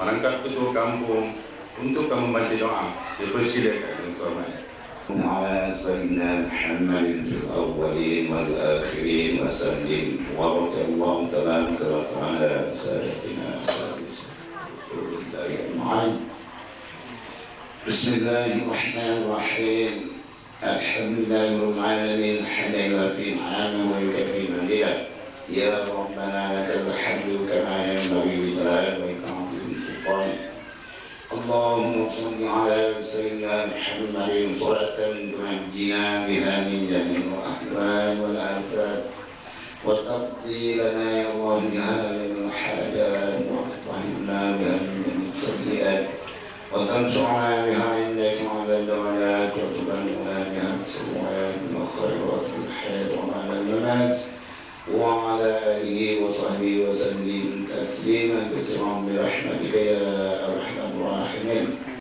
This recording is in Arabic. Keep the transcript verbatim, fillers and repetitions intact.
merangkap ketua kampung untuk kamu membantu doa. Dipersilakan tuan-tuan. على سيدنا محمد في الأولين والآخرين وسلم ورضي الله تبارك وتعالى عن سادتنا رسول الله أجمعين. بسم الله الرحمن الرحيم. الحمد لله رب العالمين حمدا يوافي نعمه ويكفي مزيدا. يا ربنا لك الحمد كما ينبغي لجلال وجهك وعظيم سلطانك. اللهم صل على سيدنا محمد صلاة تنجينا بها من جميع الأحوال والآفات وتقضي لنا يا الله بها من الحاجات وتطهرنا بها من السيئات وتنصرنا بها عندك على الدرجات وتبلغنا بها السوءات والخيرات في الحياة وبعد الممات وعلى آله وصحبه وسلم تسليما كثيرا برحمتك يا